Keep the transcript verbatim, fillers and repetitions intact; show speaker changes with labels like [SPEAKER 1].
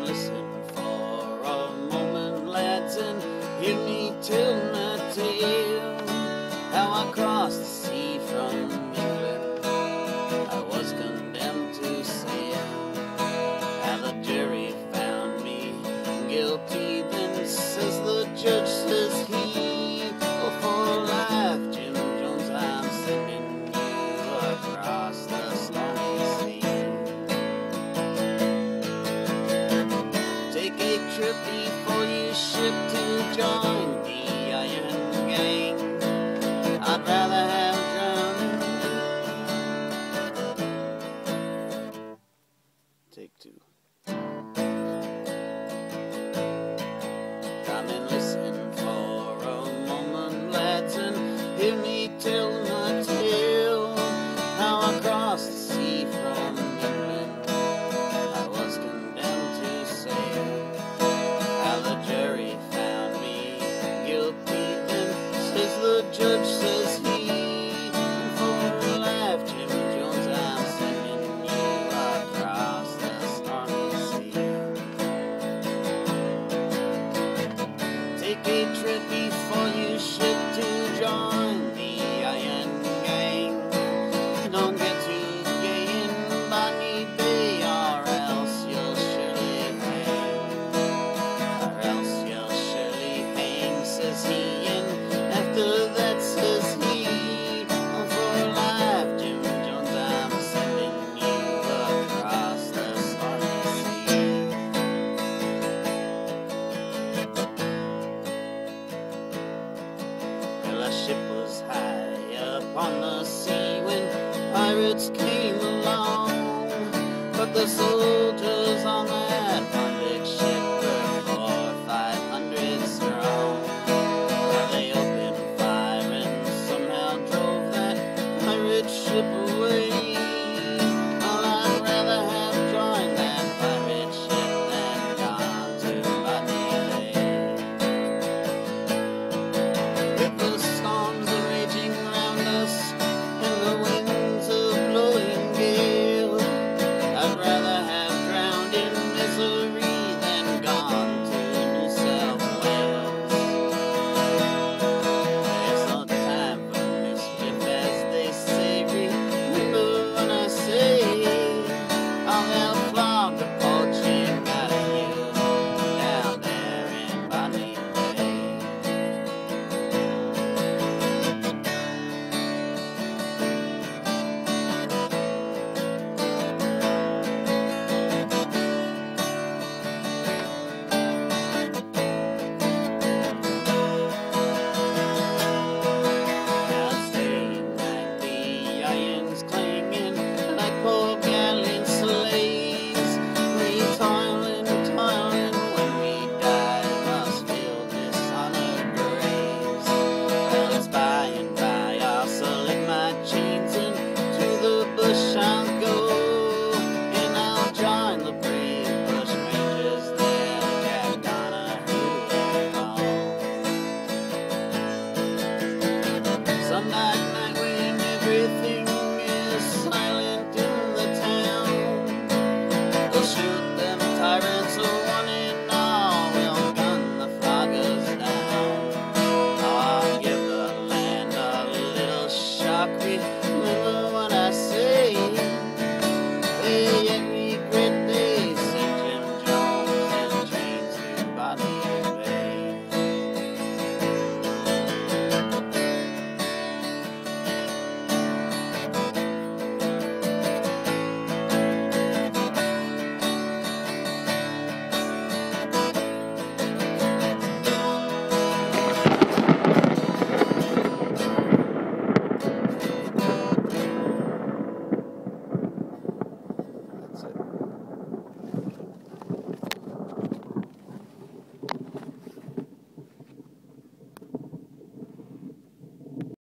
[SPEAKER 1] listen for a moment, lads, and hear me tell my tale. How I crossed the sea from England, I was condemned to sail. How the jury found me guilty, then says the judge, says he, oh, for life, Jim Jones, I'm sending you across the stormy sea. Take a trip before you ship to join the Iron Gang. I'd rather have drowning. Take two. Come and listen for a moment, lads, and hear me tell my tale. How I crossed the sea from England, I was condemned to sail. How the jury found me guilty, then says the judge, says he, for life, Jim Jones, I'm sending you across the stormy sea. Take a trip before you ship to join the Iron Gang. Don't get too gay in Bonny Bay, or else you'll surely hang. Or else you'll surely hang, says he, and after that, says he, oh, for life, Jim Jones, I'm sending you across the stormy sea. Well, a ship was high upon the sea when pirates came along, but the soldiers on that